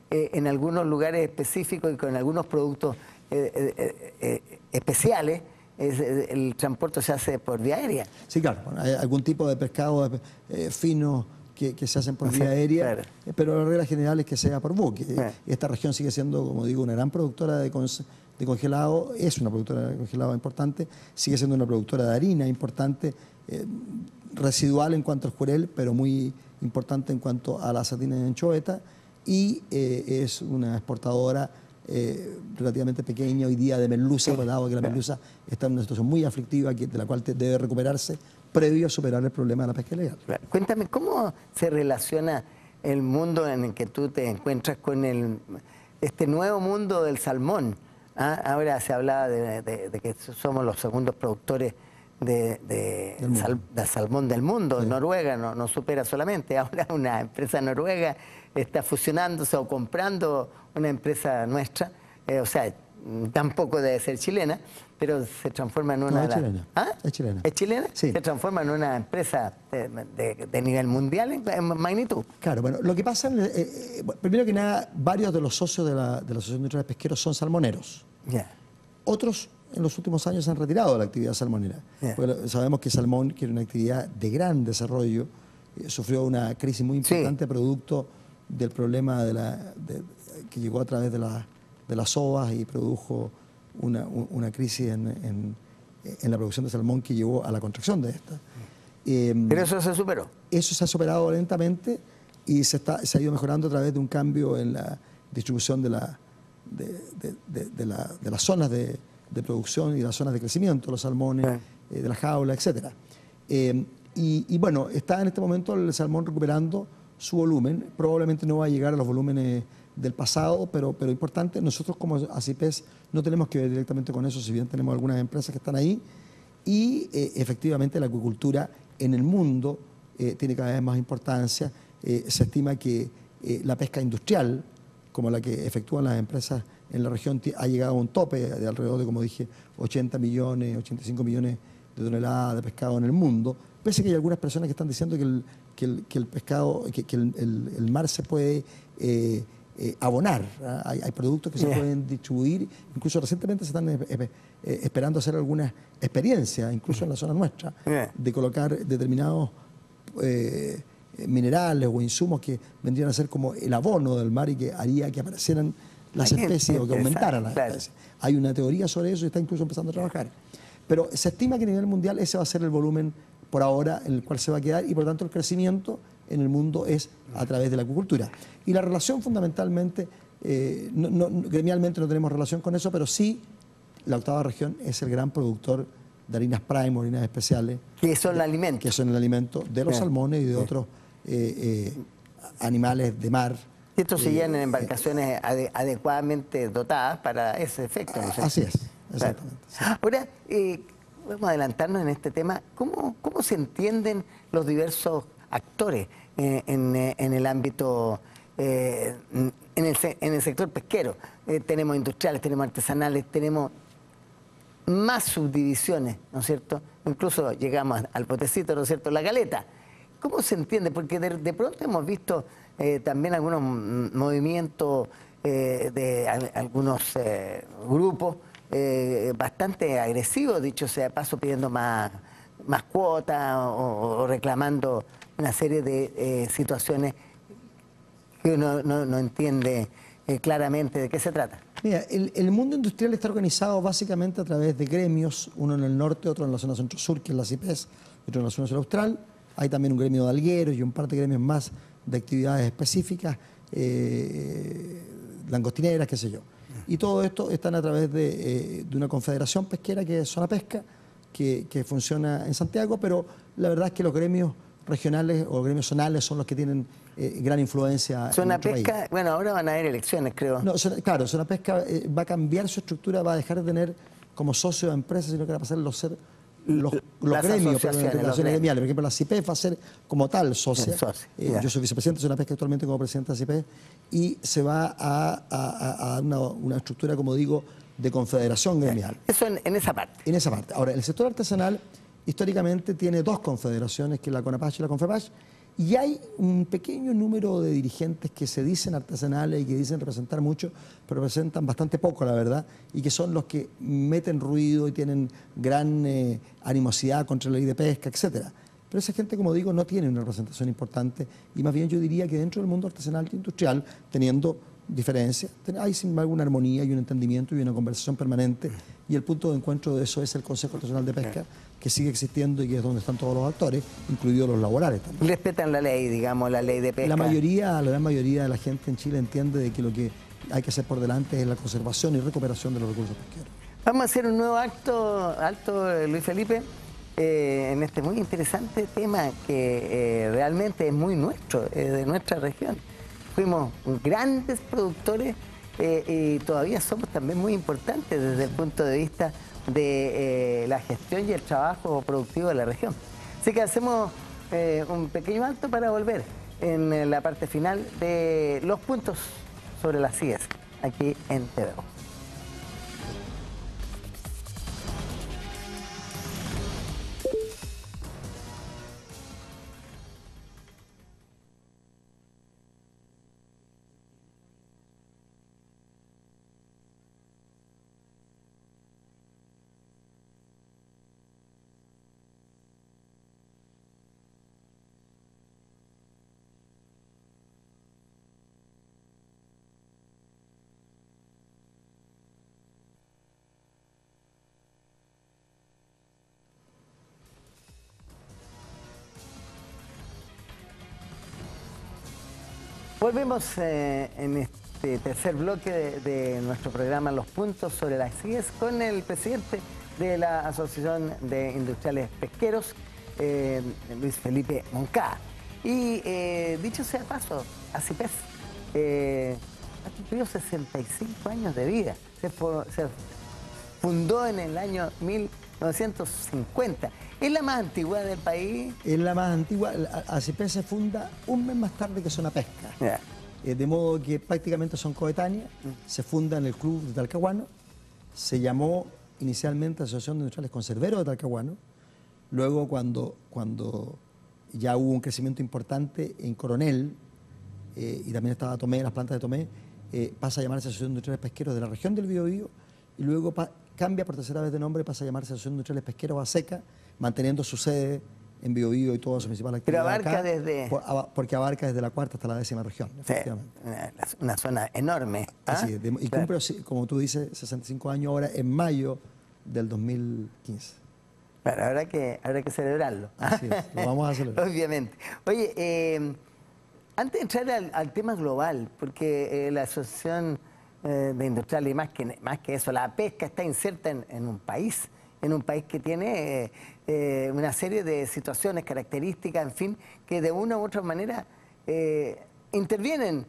en algunos lugares específicos y con algunos productos especiales, el transporte se hace por vía aérea. Sí, claro, bueno, hay algún tipo de pescado fino que se hacen por vía aérea, claro. pero la regla general es que sea por buque. Claro. Esta región sigue siendo, como digo, una gran productora de congelado, es una productora de congelado importante, sigue siendo una productora de harina importante, residual en cuanto al jurel, pero muy importante en cuanto a la sardina y anchoveta, y es una exportadora relativamente pequeña hoy día de merluza, dado que la merluza está en una situación muy aflictiva de la cual debe recuperarse previo a superar el problema de la pesca ilegal. Cuéntame, ¿cómo se relaciona el mundo en el que tú te encuentras con este nuevo mundo del salmón? ¿Ah? Ahora se hablaba de que somos los segundos productores de salmón del mundo. Sí. Noruega no supera solamente. Ahora una empresa noruega está fusionándose o comprando una empresa nuestra. O sea, tampoco debe ser chilena, pero se transforma en una... No, es chilena. ¿Ah? Es chilena. ¿Es chilena? Sí. Se transforma en una empresa de nivel mundial en magnitud. Claro, bueno, lo que pasa, primero que nada, varios de los socios de la Asociación de Industriales Pesqueros son salmoneros. Yeah. Otros en los últimos años se han retirado de la actividad salmonera. Yeah. Porque sabemos que el salmón, que era una actividad de gran desarrollo, sufrió una crisis muy importante producto del problema que llegó a través de las ovas y produjo una crisis en la producción de salmón que llevó a la contracción de esta. Pero eso se superó. Eso se ha superado lentamente y se ha ido mejorando a través de un cambio en la distribución de las zonas de producción y las zonas de crecimiento, los salmones, de la jaula, etc. Y bueno, está en este momento el salmón recuperando su volumen. Probablemente no va a llegar a los volúmenes del pasado, pero importante. Nosotros como ACIPES no tenemos que ver directamente con eso, si bien tenemos algunas empresas que están ahí. Y efectivamente la acuicultura en el mundo tiene cada vez más importancia. Se estima que la pesca industrial, como la que efectúan las empresas en la región, ha llegado a un tope de alrededor de, como dije, 80 millones, 85 millones de toneladas de pescado en el mundo. Pese a que hay algunas personas que están diciendo que el pescado, que el mar se puede abonar. Hay productos que se pueden distribuir. Incluso recientemente se están esperando hacer algunas experiencias, incluso en la zona nuestra, de colocar determinados minerales o insumos que vendrían a ser como el abono del mar y que haría que aparecieran las especies o que aumentaran las especies. Hay una teoría sobre eso y está incluso empezando a trabajar. Pero se estima que a nivel mundial ese va a ser el volumen por ahora en el cual se va a quedar y por lo tanto el crecimiento en el mundo es a través de la acuicultura. Y la relación fundamentalmente, gremialmente no tenemos relación con eso, pero sí la octava región es el gran productor de harinas prime, harinas especiales. Que son el alimento. Que son el alimento de los salmones y de otros animales de mar. Y estos se llenan en embarcaciones adecuadamente dotadas para ese efecto, ¿no? Así es, exactamente. Claro. Sí. Ahora, vamos a adelantarnos en este tema. ¿Cómo se entienden los diversos actores en el ámbito, en el sector pesquero? Tenemos industriales, tenemos artesanales, tenemos más subdivisiones, ¿no es cierto? Incluso llegamos al potecito, ¿no es cierto?, la caleta. ¿Cómo se entiende? Porque de pronto hemos visto también algunos movimientos de algunos grupos bastante agresivos, dicho sea de paso, pidiendo más cuotas o reclamando una serie de situaciones que uno no entiende claramente de qué se trata. Mira, el mundo industrial está organizado básicamente a través de gremios, uno en el norte, otro en la zona centro-sur, que es la CIPES, otro en la zona sur-austral. Hay también un gremio de algueros y un par de gremios más de actividades específicas, langostineras, qué sé yo. Y todo esto están a través de una confederación pesquera que es Zona Pesca, que funciona en Santiago, pero la verdad es que los gremios regionales o gremios zonales son los que tienen gran influencia Zona en nuestro Pesca, país. bueno, ahora van a haber elecciones, creo. No, claro, Zona Pesca va a cambiar su estructura, va a dejar de tener como socio a empresas, sino que va a pasar los gremios, gremiales. Por ejemplo, la CIPEF va a ser como tal socia. Yo soy vicepresidente de Zona Pesca actualmente como presidente de la CIPEF y se va a dar una estructura, como digo, de confederación gremial. Eso en esa parte. En esa parte. Ahora, el sector artesanal históricamente tiene dos confederaciones, que es la CONAPACH y la CONFEPACH, Y hay un pequeño número de dirigentes que se dicen artesanales y que dicen representar mucho, pero representan bastante poco, la verdad, y que son los que meten ruido y tienen gran animosidad contra la ley de pesca, etcétera. Pero esa gente, como digo, no tiene una representación importante y más bien yo diría que dentro del mundo artesanal e industrial, teniendo diferencias, hay sin embargo una armonía y un entendimiento y una conversación permanente, y el punto de encuentro de eso es el Consejo Nacional de Pesca, que sigue existiendo y que es donde están todos los actores, incluidos los laborales también. Respetan la ley, digamos, la ley de pesca. La gran mayoría de la gente en Chile entiende de que lo que hay que hacer por delante es la conservación y recuperación de los recursos pesqueros. Vamos a hacer un nuevo alto, Luis Felipe, en este muy interesante tema que realmente es muy nuestro, de nuestra región. Fuimos grandes productores y todavía somos también muy importantes desde el punto de vista de la gestión y el trabajo productivo de la región. Así que hacemos un pequeño alto para volver en la parte final de los puntos sobre las CIES, aquí en TVO. Volvemos en este tercer bloque de nuestro programa Los Puntos sobre las CIES con el presidente de la Asociación de Industriales Pesqueros, Luis Felipe Moncada. Y dicho sea de paso, ACIPES ha cumplido 65 años de vida. Se fundó en el año 1950. ¿Es la más antigua del país? Es la más antigua. ACP se funda un mes más tarde que Zona Pesca. Yeah. De modo que prácticamente son coetáneas. Se funda en el Club de Talcahuano. Se llamó inicialmente Asociación de Industriales Conserveros de Talcahuano. Luego, cuando ya hubo un crecimiento importante en Coronel, y también estaba Tomé, las plantas de Tomé, pasa a llamarse Asociación de Industriales Pesqueros de la región del Biobío, y luego cambia por tercera vez de nombre, pasa a llamarse Asociación de Industriales Pesqueros ASECA, manteniendo su sede en Biobío y toda su principal actividad. Pero abarca acá, desde... Porque abarca desde la cuarta hasta la 10ª región, efectivamente. Una zona enorme. Así es, y cumple, como tú dices, 65 años ahora en mayo del 2015. Claro, habrá que celebrarlo. Así es, lo vamos a celebrar. Obviamente. Oye, antes de entrar al tema global, porque la Asociación de Industriales, y más que eso, la pesca está inserta en un país que tiene una serie de situaciones, características, en fin, que de una u otra manera intervienen,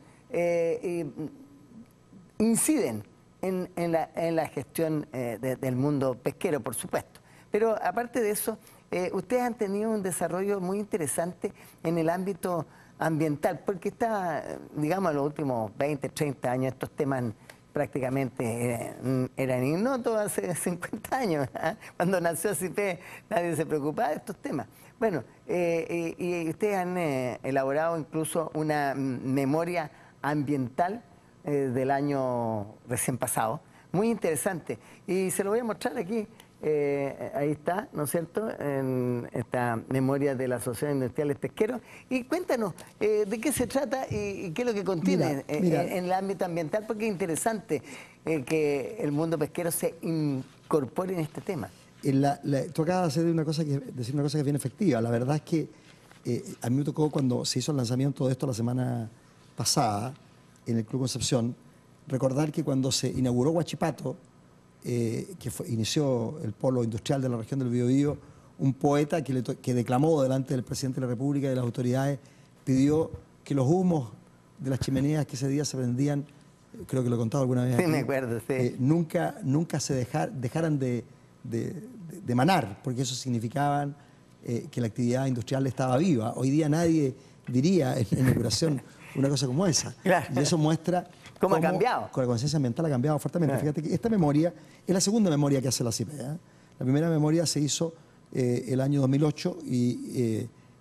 inciden en la gestión del mundo pesquero, por supuesto. Pero aparte de eso, ustedes han tenido un desarrollo muy interesante en el ámbito ambiental, porque está, digamos, en los últimos 20, 30 años estos temas prácticamente eran ignotos hace 50 años. Cuando nació ACIPES nadie se preocupaba de estos temas. Bueno, y ustedes han elaborado incluso una memoria ambiental del año recién pasado, muy interesante, y se lo voy a mostrar aquí. Ahí está, ¿no es cierto?, en esta memoria de la Asociación de Industriales Pesqueros. Y cuéntanos, ¿de qué se trata y qué es lo que contiene en el ámbito ambiental? Porque es interesante que el mundo pesquero se incorpore en este tema. Tú acabas de decir una cosa que es bien efectiva. La verdad es que a mí me tocó, cuando se hizo el lanzamiento de esto la semana pasada en el Club Concepción, recordar que cuando se inauguró Huachipato, inició el polo industrial de la región del Biobío, un poeta que declamó delante del presidente de la República y de las autoridades, pidió que los humos de las chimeneas que ese día se prendían, creo que lo he contado alguna vez sí, aquí, me acuerdo, sí. nunca se dejaran de manar, porque eso significaba que la actividad industrial estaba viva. Hoy día nadie diría en la inauguración una cosa como esa. Claro. Y eso muestra ¿Cómo ha cambiado? Con la conciencia ambiental ha cambiado fuertemente. Fíjate que esta memoria es la segunda memoria que hace la ACIPES. La primera memoria se hizo el año 2008 y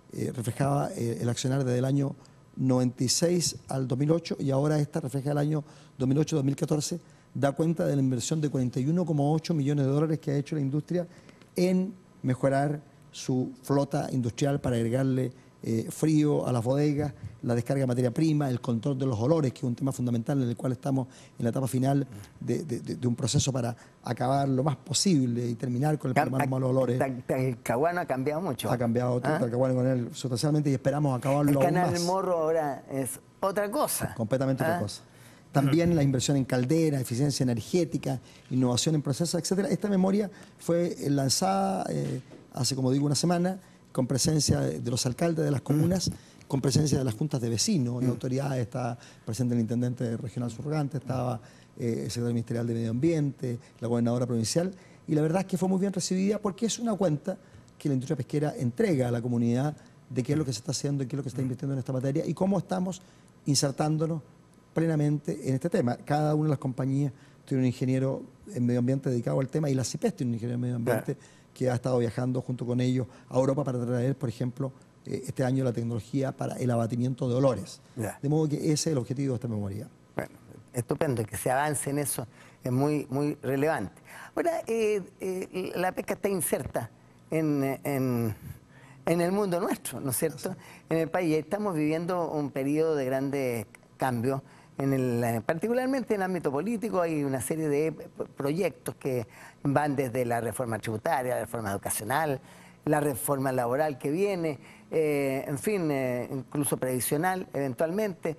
reflejaba el accionar desde el año 96 al 2008 y ahora esta refleja el año 2008-2014, da cuenta de la inversión de 41,8 millones de dólares que ha hecho la industria en mejorar su flota industrial para agregarle frío a las bodegas, la descarga de materia prima, el control de los olores, que es un tema fundamental en el cual estamos en la etapa final de un proceso para acabar lo más posible y terminar con el problema de los malos olores. Talcahuano ha cambiado mucho. Ha cambiado Talcahuano con él sustancialmente y esperamos acabarlo aún más. El Canal del Morro ahora es otra cosa. Completamente otra cosa. También la inversión en caldera, eficiencia energética, innovación en procesos, etc. Esta memoria fue lanzada hace, como digo, una semana, con presencia de los alcaldes de las comunas, con presencia de las juntas de vecinos y autoridades. Estaba presente el intendente regional subrogante, estaba el secretario ministerial de Medio Ambiente, la gobernadora provincial, y la verdad es que fue muy bien recibida porque es una cuenta que la industria pesquera entrega a la comunidad de qué es lo que se está haciendo y qué es lo que se está invirtiendo en esta materia y cómo estamos insertándonos plenamente en este tema. Cada una de las compañías tiene un ingeniero en medio ambiente dedicado al tema y la CIPES tiene un ingeniero en medio ambiente que ha estado viajando junto con ellos a Europa para traer, por ejemplo, este año la tecnología para el abatimiento de olores. De modo que ese es el objetivo de esta memoria. Bueno, estupendo, que se avance en eso es muy, muy relevante. Ahora, la pesca está inserta en el mundo nuestro, ¿no es cierto? En el país estamos viviendo un periodo de grandes cambios, particularmente en el ámbito político. Hay una serie de proyectos que van desde la reforma tributaria, la reforma educacional, la reforma laboral que viene, en fin, incluso previsional eventualmente.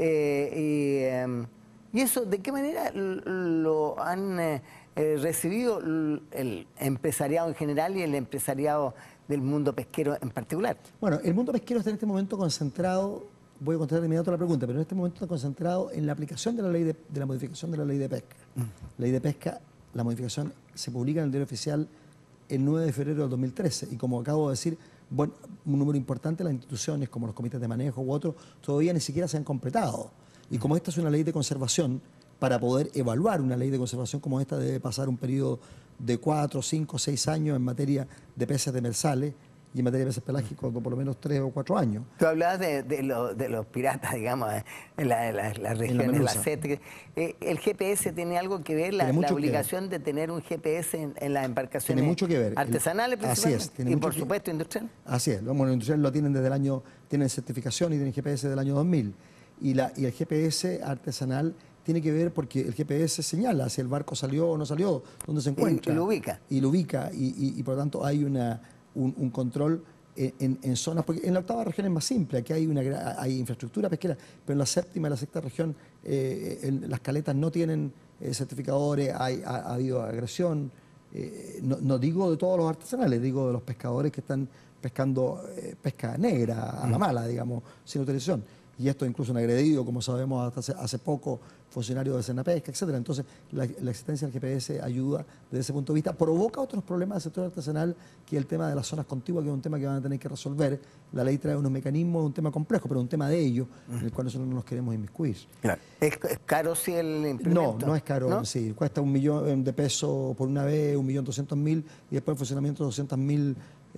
Y eso, ¿de qué manera lo han recibido el empresariado en general y el empresariado del mundo pesquero en particular? Bueno, el mundo pesquero está en este momento concentrado, voy a contestar de inmediato la pregunta, pero en este momento está concentrado en la aplicación de la ley de la modificación de la ley de pesca. La ley de pesca, la modificación se publica en el Diario Oficial el 9 de febrero del 2013 y como acabo de decir, bueno, un número importante de las instituciones como los comités de manejo u otros todavía ni siquiera se han completado. Y como esta es una ley de conservación, para poder evaluar una ley de conservación como esta debe pasar un periodo de 4, 5, 6 años en materia de peces demersales y en materia de peces pelágicos por lo menos 3 o 4 años. Tú hablabas de los piratas, digamos, en las regiones de la CET. ¿El GPS tiene algo que ver, la obligación de tener un GPS en las embarcaciones tiene mucho que ver. Artesanales principalmente? Así es. Y por supuesto industrial. Así es. Bueno, los industriales lo tienen desde el año, tienen certificación y tienen GPS del año 2000. Y el GPS artesanal tiene que ver porque el GPS señala si el barco salió o no salió, dónde se encuentra. Y lo ubica. Y lo ubica. Y por lo tanto hay un control en zonas, porque en la octava región es más simple, aquí hay infraestructura pesquera, pero en la séptima y la sexta región las caletas no tienen certificadores, ha habido agresión. No digo de todos los artesanales, digo de los pescadores que están pescando pesca negra, a la mala, digamos, sin autorización. Y esto incluso han agredido, como sabemos, hasta hace poco, funcionarios de Senapesca, etc. Entonces, la existencia del GPS ayuda desde ese punto de vista. Provoca otros problemas del sector artesanal, que es el tema de las zonas contiguas, que es un tema que van a tener que resolver. La ley trae unos mecanismos, un tema complejo, pero un tema de ellos, en el cual nosotros no nos queremos inmiscuir. Claro. ¿Es caro si el implemento? No es caro, ¿no? Sí, cuesta $1 millón de pesos por una vez, 1.200.000, y después el funcionamiento 200.000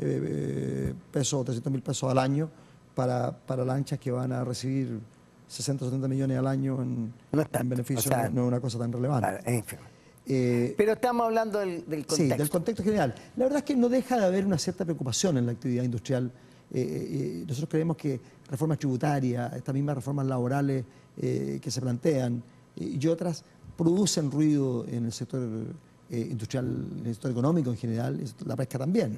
pesos o 300.000 pesos al año para lanchas que van a recibir 60 o 70 millones al año en beneficio. O sea, no es una cosa tan relevante. Claro, en fin. Pero estamos hablando del contexto. Sí, del contexto general. La verdad es que no deja de haber una cierta preocupación en la actividad industrial. Nosotros creemos que reformas tributarias, estas mismas reformas laborales que se plantean y otras producen ruido en el sector industrial, en el sector económico en general, la pesca también.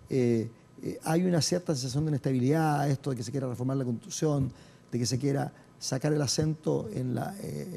Hay una cierta sensación de inestabilidad, esto de que se quiera reformar la Constitución, de que se quiera sacar el acento en la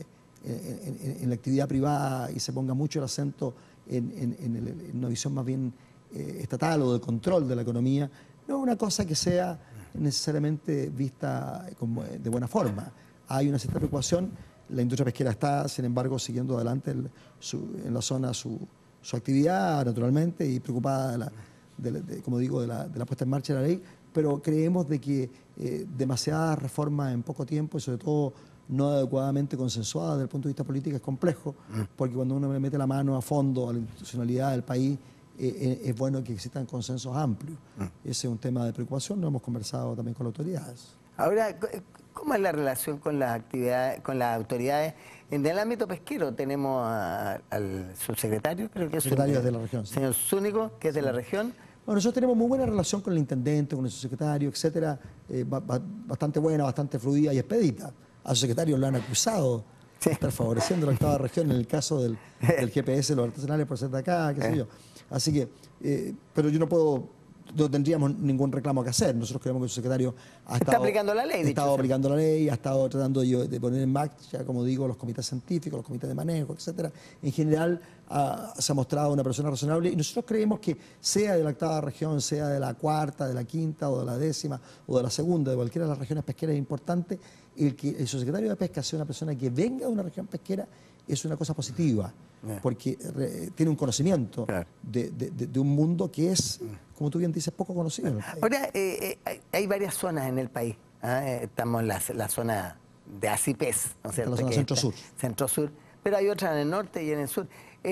actividad privada y se ponga mucho el acento en una visión más bien estatal o de control de la economía. No es una cosa que sea necesariamente vista como de buena forma. Hay una cierta preocupación. La industria pesquera está, sin embargo, siguiendo adelante en la zona su actividad, naturalmente, y preocupada como digo, de la puesta en marcha de la ley, pero creemos de que demasiadas reformas en poco tiempo y sobre todo no adecuadamente consensuadas desde el punto de vista político es complejo, porque cuando uno le mete la mano a fondo a la institucionalidad del país es bueno que existan consensos amplios. Ese es un tema de preocupación, lo hemos conversado también con las autoridades. Ahora, ¿cómo es la relación con las actividades, con las autoridades? En el ámbito pesquero tenemos al subsecretario, creo que es Secretario de la región. Sí. Señor Zúñigo, que es de la región. Bueno, nosotros tenemos muy buena relación con el intendente, con el subsecretario, etcétera, bastante buena, bastante fluida y expedita. Al subsecretario lo han acusado de estar favoreciendo la octava región en el caso del GPS, los artesanales por ser de acá, qué sé yo. Así que, pero yo no tendríamos ningún reclamo que hacer. Nosotros creemos que el subsecretario está aplicando la ley. Ha estado aplicando la ley, ha estado tratando de poner en marcha, como digo, los comités científicos, los comités de manejo, etcétera. En general se ha mostrado una persona razonable y nosotros creemos que sea de la octava región, sea de la cuarta, de la quinta o de la décima o de la segunda, de cualquiera de las regiones pesqueras, es importante el que el subsecretario de Pesca sea una persona que venga de una región pesquera. Es una cosa positiva, porque tiene un conocimiento de un mundo que es, como tú bien dices, poco conocido en el país. Ahora, hay varias zonas en el país. Estamos en la zona de Acipes, ¿no es cierto? La zona centro-sur. Centro-sur, pero hay otras en el norte y en el sur.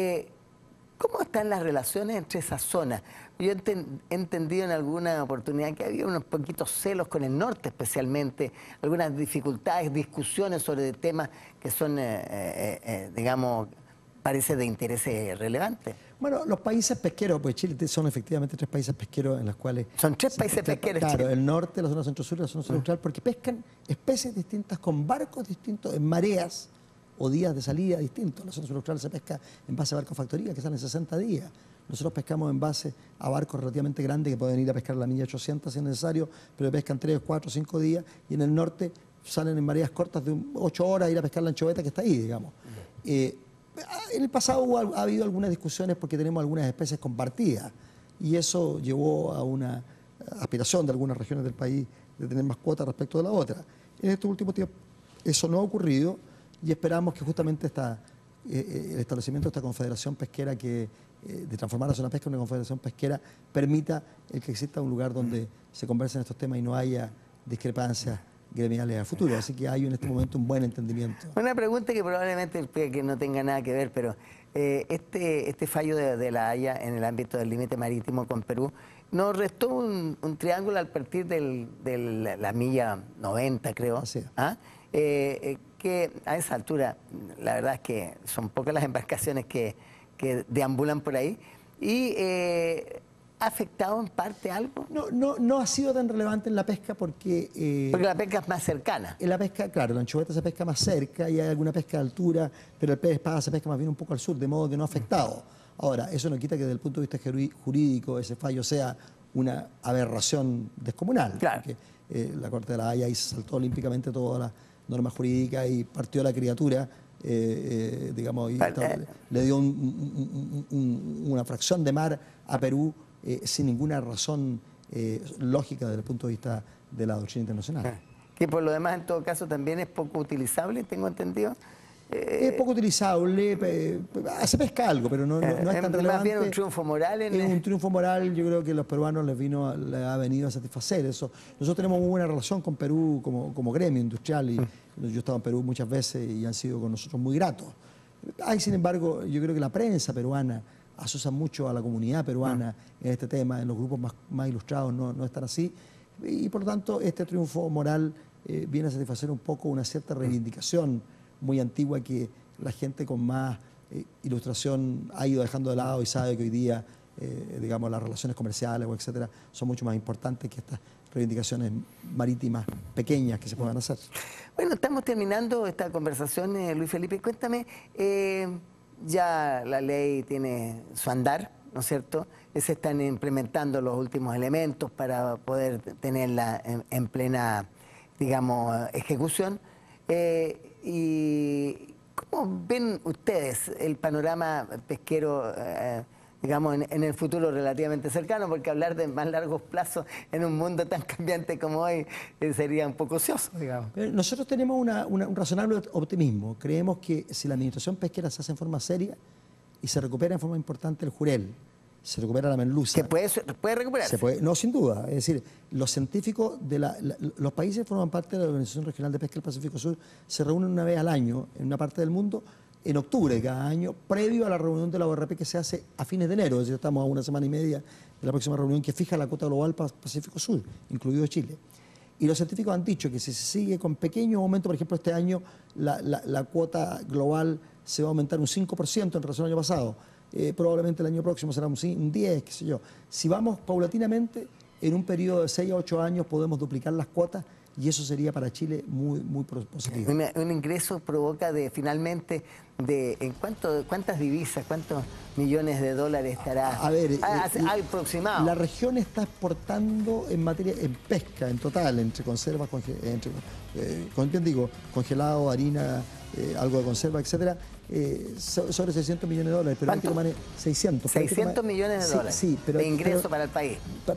¿Cómo están las relaciones entre esas zonas? Yo he entendido en alguna oportunidad que había unos poquitos celos con el norte especialmente, algunas dificultades, discusiones sobre temas que son, digamos, parece de interés relevante. Bueno, los países pesqueros, pues Chile son efectivamente 3 países pesqueros en los cuales... Son 3 países pesqueros. Claro, Chile. el norte, la zona centro-sur y la zona central, porque pescan especies distintas con barcos distintos, en mareas o días de salida distintos. La zona central se pesca en base a barcos factoría que salen 60 días. Nosotros pescamos en base a barcos relativamente grandes que pueden ir a pescar la milla 800 si es necesario, pero pescan 3, 4, 5 días, y en el norte salen en mareas cortas de 8 horas a ir a pescar la anchoveta que está ahí, digamos. En el pasado ha habido algunas discusiones porque tenemos algunas especies compartidas y eso llevó a una aspiración de algunas regiones del país de tener más cuotas respecto de la otra. En estos últimos tiempos eso no ha ocurrido y esperamos que justamente el establecimiento de esta confederación pesquera, de transformar la zona pesca en una confederación pesquera, permita el que exista un lugar donde se conversen estos temas y no haya discrepancias gremiales a futuro. Así que hay en este momento un buen entendimiento. Una pregunta que probablemente que no tenga nada que ver, pero este fallo de La Haya en el ámbito del límite marítimo con Perú nos restó un triángulo al partir de la milla 90, creo. Así es. Que a esa altura, la verdad es que son pocas las embarcaciones que deambulan por ahí. Y ¿ha afectado en parte algo? No ha sido tan relevante en la pesca porque... porque la pesca es más cercana. En la pesca, claro, la anchoveta se pesca más cerca y hay alguna pesca de altura, pero el pez espada se pesca más bien un poco al sur, de modo que no ha afectado. Ahora, eso no quita que desde el punto de vista jurídico ese fallo sea una aberración descomunal. Claro. Porque la Corte de La Haya ahí se saltó olímpicamente todas las normas jurídicas y partió a la criatura, digamos, y le dio una fracción de mar a Perú sin ninguna razón lógica desde el punto de vista de la doctrina internacional. Que por lo demás, en todo caso, también es poco utilizable, tengo entendido. Es poco utilizable, se pesca algo, pero no es tan relevante. Más bien un triunfo moral. Es un triunfo moral, yo creo que a los peruanos les ha venido a satisfacer eso. Nosotros tenemos muy buena relación con Perú como gremio industrial y yo he estado en Perú muchas veces y han sido con nosotros muy gratos. Hay, sin embargo, yo creo que la prensa peruana asocia mucho a la comunidad peruana en este tema, en los grupos más ilustrados no están así, y por lo tanto este triunfo moral viene a satisfacer un poco una cierta reivindicación muy antigua que la gente con más ilustración ha ido dejando de lado y sabe que hoy día, digamos, las relaciones comerciales o etcétera son mucho más importantes que estas reivindicaciones marítimas pequeñas que se puedan hacer. Bueno, estamos terminando esta conversación, Luis Felipe. Cuéntame, ya la ley tiene su andar, ¿no es cierto? Se están implementando los últimos elementos para poder tenerla en plena, digamos, ejecución. ¿Y cómo ven ustedes el panorama pesquero, digamos, en el futuro relativamente cercano? Porque hablar de más largos plazos en un mundo tan cambiante como hoy sería un poco ocioso, digamos. Nosotros tenemos un razonable optimismo. Creemos que si la administración pesquera se hace en forma seria y se recupera en forma importante el jurel, se recupera la merluza. ¿Que puede recuperarse? No, sin duda. Es decir, los científicos los países que forman parte de la Organización Regional de Pesca del Pacífico Sur se reúnen una vez al año en una parte del mundo en octubre de cada año, previo a la reunión de la ORP que se hace a fines de enero, es decir, estamos a una semana y media de la próxima reunión que fija la cuota global para Pacífico Sur, incluido Chile. Y los científicos han dicho que si se sigue con pequeños aumentos, por ejemplo, este año la cuota global se va a aumentar un 5% en relación al año pasado. Probablemente el año próximo será un 10, qué sé yo. Si vamos paulatinamente, en un periodo de 6 a 8 años podemos duplicar las cuotas y eso sería para Chile muy, muy positivo. Un ingreso provoca finalmente cuántas divisas, cuántos millones de dólares estará aproximado. La región está exportando en pesca en total, entre conservas, congelado, harina, algo de conserva, etcétera, sobre 600 millones de dólares. Pero 600. 600 millones de dólares de ingreso para el país.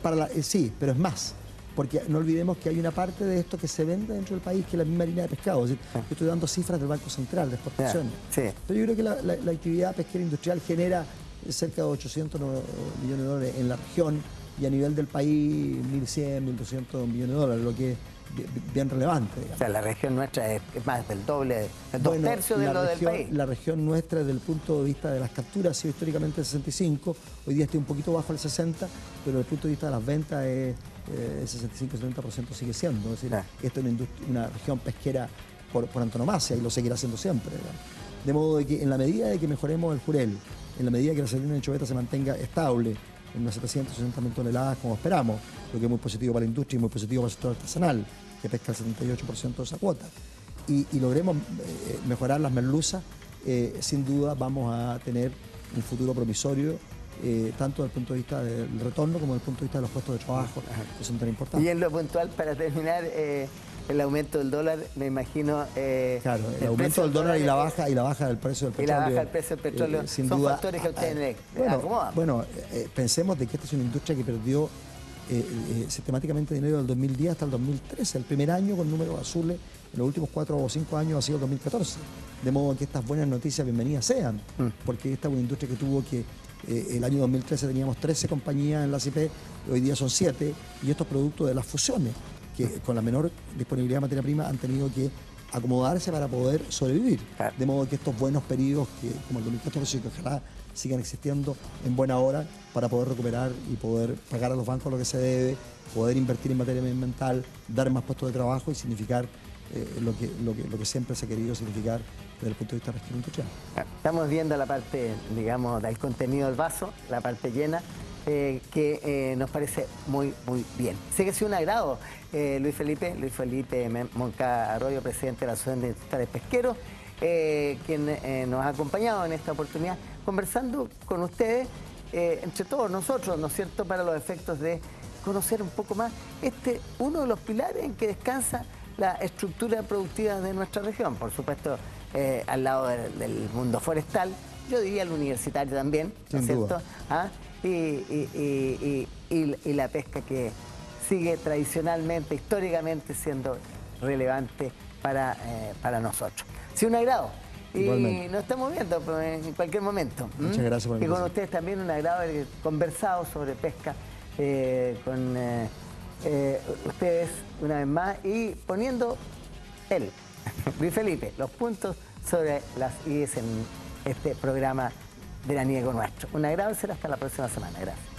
Sí, pero es más. Porque no olvidemos que hay una parte de esto que se vende dentro del país, que es la misma harina de pescado. Es decir, yo estoy dando cifras del Banco Central de exportaciones. Sí. Pero yo creo que la actividad pesquera industrial genera cerca de 800 millones de dólares en la región y a nivel del país 1.100, 1.200 millones de dólares, lo que es bien relevante. Digamos. O sea, la región nuestra es más del doble, dos tercios de lo del país. La región nuestra, desde el punto de vista de las capturas, ha sido históricamente el 65, hoy día está un poquito bajo el 60, pero desde el punto de vista de las ventas es el 65-70% sigue siendo. Es decir, esto es una región pesquera por antonomasia y lo seguirá siendo siempre. Digamos. De modo de que en la medida de que mejoremos el jurel, en la medida que la sardina de anchoveta se mantenga estable en unas 760.000 toneladas como esperamos, lo que es muy positivo para la industria y muy positivo para el sector artesanal, que pesca el 78% de esa cuota, y logremos mejorar las merluzas, sin duda vamos a tener un futuro promisorio, tanto desde el punto de vista del retorno como desde el punto de vista de los puestos de trabajo, que son tan importantes. Y en lo puntual, para terminar, el aumento del dólar, me imagino... claro, el aumento del dólar y la baja del precio del petróleo. Y la baja del precio del petróleo sin son duda, factores que ustedes acomodan. Bueno, pensemos de que esta es una industria que perdió sistemáticamente dinero del 2010 hasta el 2013. El primer año con números azules en los últimos 4 o 5 años ha sido el 2014. De modo que estas buenas noticias bienvenidas sean, porque esta es una industria que tuvo que... el año 2013 teníamos 13 compañías en la CIP, hoy día son 7, y estos productos de las fusiones, que con la menor disponibilidad de materia prima han tenido que acomodarse para poder sobrevivir. Claro. De modo que estos buenos periodos, como el 2014, que ojalá sigan existiendo en buena hora para poder recuperar y poder pagar a los bancos lo que se debe, poder invertir en materia ambiental, dar más puestos de trabajo y significar lo que siempre se ha querido significar desde el punto de vista pesquero industrial. Estamos viendo la parte, digamos, del contenido del vaso, la parte llena, que nos parece muy, muy bien. Sé que ha sido un agrado, Luis Felipe Moncada Arroyo, presidente de la Asociación de Industriales Pesqueros, quien nos ha acompañado en esta oportunidad, conversando con ustedes, entre todos nosotros, ¿no es cierto?, para los efectos de conocer un poco más uno de los pilares en que descansa la estructura productiva de nuestra región, por supuesto, al lado del mundo forestal, yo diría el universitario también, ¿no es cierto? Y la pesca que sigue tradicionalmente, históricamente siendo relevante para nosotros. Ha sido un agrado. Y nos estamos viendo en cualquier momento. Muchas gracias por la invitación. Y con ustedes también un agrado haber conversado sobre pesca con ustedes una vez más y poniendo Luis Felipe, los puntos sobre las IES en este programa veraniego nuestro. Un agrado, será hasta la próxima semana. Gracias.